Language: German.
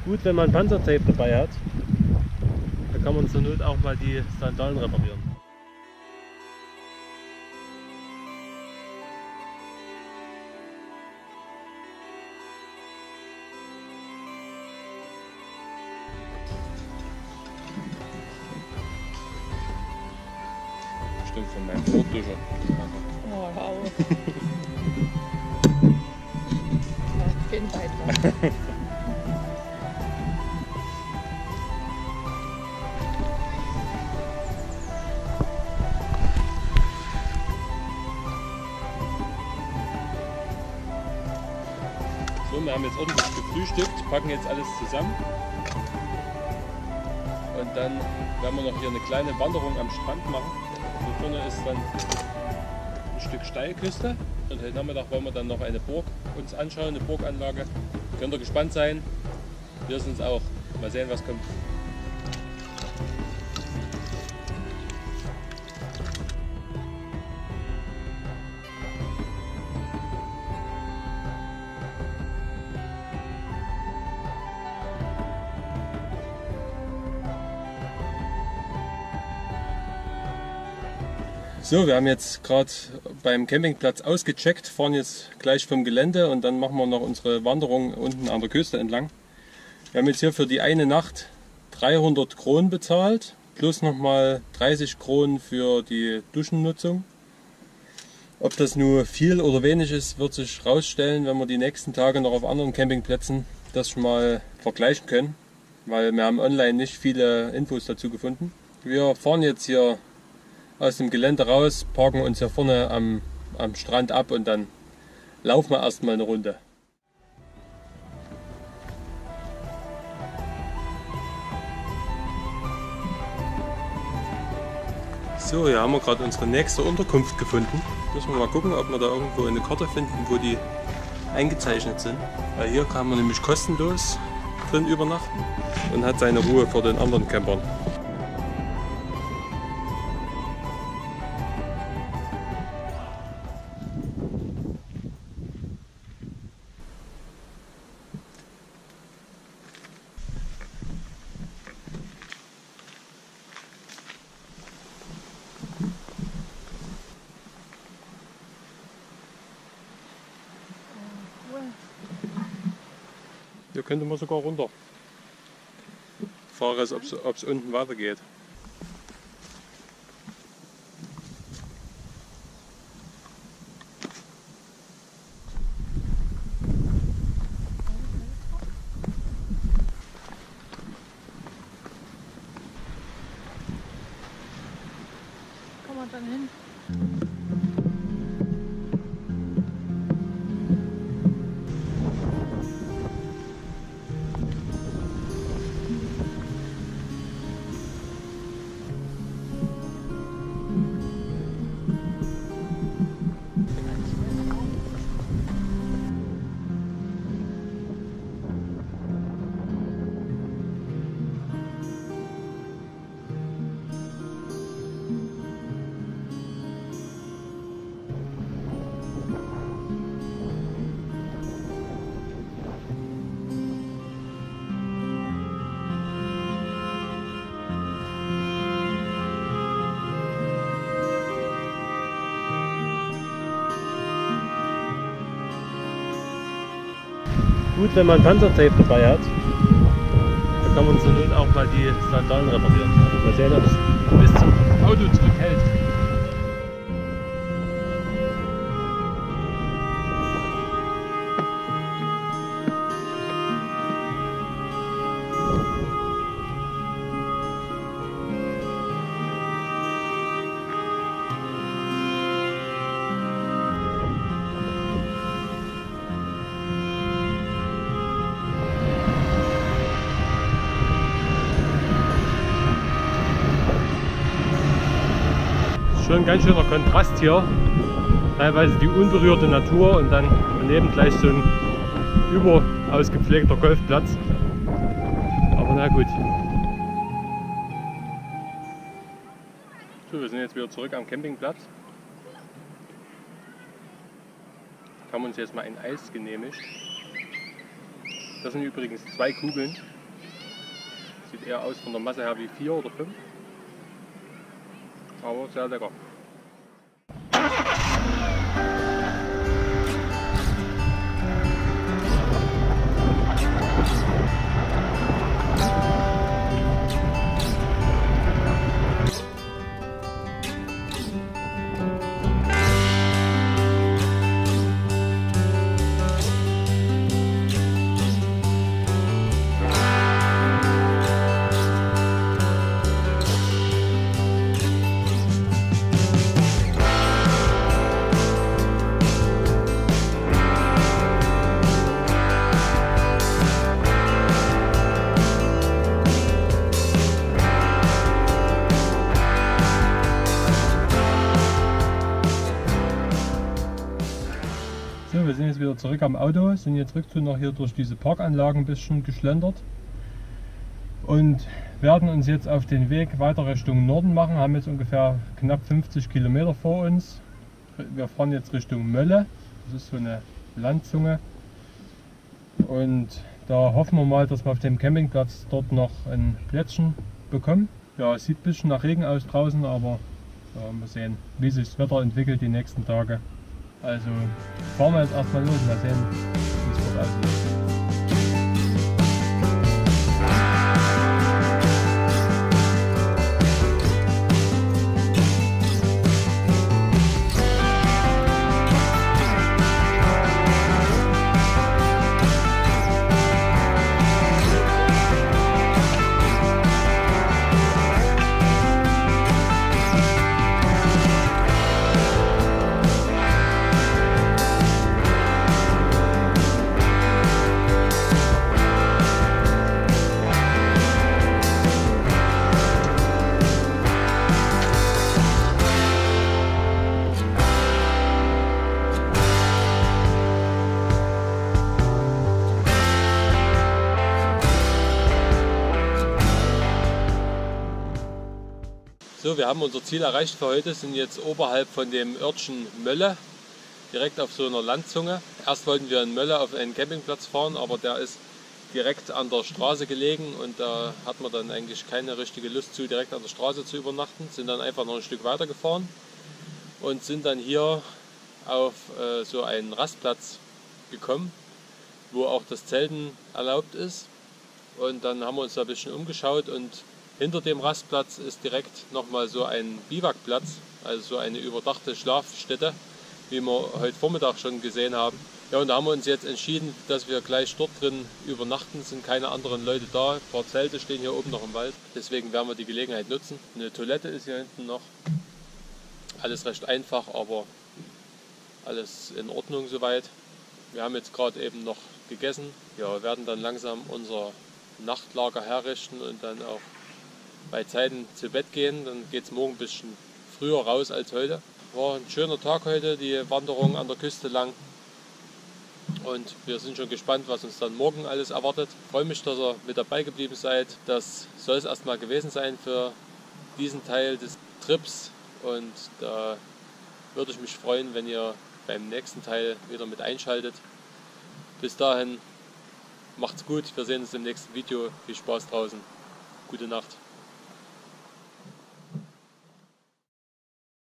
Gut, wenn man Panzertape dabei hat, da kann man zur Not auch mal die Sandalen reparieren. Stimmt, von meinem Vorduscher. Oh, hör auf. Ja, kein Beitrag. So, wir haben jetzt ordentlich gefrühstückt, packen jetzt alles zusammen. Und dann werden wir noch hier eine kleine Wanderung am Strand machen. Hier vorne ist dann ein Stück Steilküste. Und heute Nachmittag wollen wir dann noch eine Burg uns anschauen, eine Burganlage. Könnt ihr gespannt sein. Wir sind es auch. Mal sehen, was kommt. So, wir haben jetzt gerade beim Campingplatz ausgecheckt, fahren jetzt gleich vom Gelände und dann machen wir noch unsere Wanderung unten an der Küste entlang. Wir haben jetzt hier für die eine Nacht 300 Kronen bezahlt, plus nochmal 30 Kronen für die Duschennutzung. Ob das nur viel oder wenig ist, wird sich herausstellen, wenn wir die nächsten Tage noch auf anderen Campingplätzen das schon mal vergleichen können, weil wir haben online nicht viele Infos dazu gefunden. Wir fahren jetzt hier aus dem Gelände raus, parken uns hier vorne am Strand ab und dann laufen wir erstmal eine Runde. So, hier haben wir gerade unsere nächste Unterkunft gefunden. Müssen wir mal gucken, ob wir da irgendwo eine Karte finden, wo die eingezeichnet sind. Weil hier kann man nämlich kostenlos drin übernachten und hat seine Ruhe vor den anderen Campern. Hier könnte man sogar runter. Die Frage ist, ob es unten weitergeht. Kommen wir dann hin? Gut, wenn man Panzertape dabei hat, da kann man zur Not auch mal die Sandalen reparieren. Mal sehen, ob es bis zum Auto zurückhält. Schon ein ganz schöner Kontrast hier. Teilweise die unberührte Natur und dann daneben gleich so ein überausgepflegter Golfplatz. Aber na gut. So, wir sind jetzt wieder zurück am Campingplatz. Haben uns jetzt mal ein Eis genehmigt. Das sind übrigens 2 Kugeln. Sieht eher aus von der Masse her wie 4 oder 5. Aber sehr lecker. So, wir sind jetzt wieder zurück am Auto, sind jetzt rückzu noch hier durch diese Parkanlagen ein bisschen geschlendert und werden uns jetzt auf den Weg weiter Richtung Norden machen. Haben jetzt ungefähr knapp 50 Kilometer vor uns. Wir fahren jetzt Richtung Mölle, das ist so eine Landzunge, und da hoffen wir mal, dass wir auf dem Campingplatz dort noch ein Plätzchen bekommen. Ja, es sieht ein bisschen nach Regen aus draußen, aber ja, mal sehen, wie sich das Wetter entwickelt die nächsten Tage. Also fahren wir jetzt erstmal los, mal sehen, wie es dort aussieht. So, wir haben unser Ziel erreicht für heute, sind jetzt oberhalb von dem Örtchen Mölle, direkt auf so einer Landzunge. Erst wollten wir in Mölle auf einen Campingplatz fahren, aber der ist direkt an der Straße gelegen und da hat man dann eigentlich keine richtige Lust zu, direkt an der Straße zu übernachten. Sind dann einfach noch ein Stück weiter gefahren und sind dann hier auf so einen Rastplatz gekommen, wo auch das Zelten erlaubt ist. Und dann haben wir uns da ein bisschen umgeschaut und hinter dem Rastplatz ist direkt nochmal so ein Biwakplatz, also so eine überdachte Schlafstätte, wie wir heute Vormittag schon gesehen haben. Ja, und da haben wir uns jetzt entschieden, dass wir gleich dort drin übernachten. Es sind keine anderen Leute da, ein paar Zelte stehen hier oben noch im Wald. Deswegen werden wir die Gelegenheit nutzen. Eine Toilette ist hier hinten noch. Alles recht einfach, aber alles in Ordnung soweit. Wir haben jetzt gerade eben noch gegessen. Ja, werden dann langsam unser Nachtlager herrichten und dann auch bei Zeiten zu Bett gehen. Dann geht es morgen ein bisschen früher raus als heute. War ein schöner Tag heute, die Wanderung an der Küste lang. Und wir sind schon gespannt, was uns dann morgen alles erwartet. Ich freue mich, dass ihr mit dabei geblieben seid. Das soll es erstmal gewesen sein für diesen Teil des Trips. Und da würde ich mich freuen, wenn ihr beim nächsten Teil wieder mit einschaltet. Bis dahin, macht's gut. Wir sehen uns im nächsten Video. Viel Spaß draußen. Gute Nacht.